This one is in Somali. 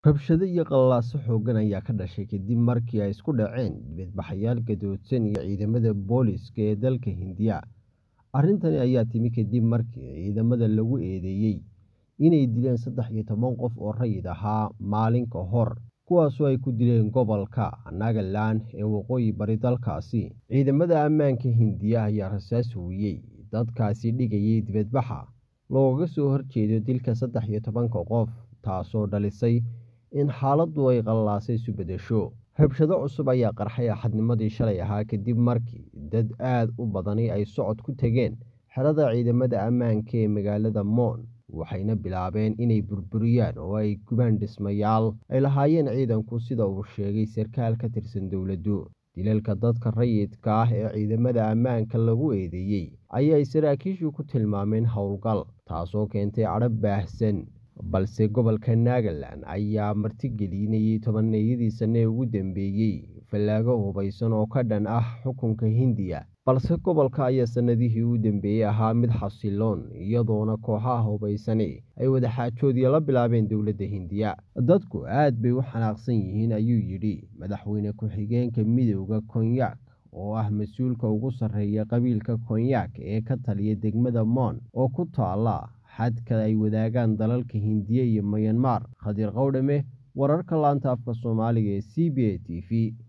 Rabshado iyo qalalaase xooggan ayaa ka dhashay kadib markii ay isku dhaceen dibadbaxayaal gadoodsan iyo ciidamada booliiska ee dalka Hindiya. Arrintani ayaa timi kadib markii ciidamada lagu eedeeyay inay dileen 13 qof oo rayid ahaa maalin ka hor, kuwaasoo ay ku dileen gobolka Nagaland ee waqooyi bari dalkaasi. Ciidamada ammaanka Hindiya ayaa rasaas hubiyay dadkaasi dhigayay dibadbaxa looga soo horjeedo dilka 13 qof, taasoo dhalisay in xaaladdu ay qalalaase isu beddesho. Rabshado cusub ayaa qarxay Axadnimadii shalay ahaa kadib markii dad aad u badani ay socod ku tageen xerada ciidamada ammaanka ee magaalada Mon, waxayna bilaabeen inay burburiyaan oo ay gubaan dhismayaal ay lahaayeen ciidanku, sida uu sheegay sarkaal ka tirsan dowladdu. Dilalka dadka rayidka ah ee ciidamada ammaanka lagu eedeeyay ayay saraakiishu ku tilmaameen howlgal, taasoo keentay cadho baahsan. Balse gobolka Nagaland ayaa martigelinayay tobaneeyadii sano ee ugu dambeeyay fallaago hubeysan oo ka dhan ah xukunka Hindiya, balse gobolka ayaa sanadihii u dambeeyay ahaa mid xasiloon, iyadoona kooxaha hubeysani ay wadaxaajoodyo la bilaabeen dowladda Hindiya. Dadku aad bay u xanaaqsan yihiin, ayuu yidhi madaxweyne ku-xigeenka midowda Konyak oo ah mas-uulka ugu sarreeya qabiilka Konyak ee ka taliya degmada Mon oo ku taala xadka ay wadaagaan dalalka Hindiya iyo Myanmar. Khadir Qawdame, wararka laanta afka Soomaaliga ee CBA TV.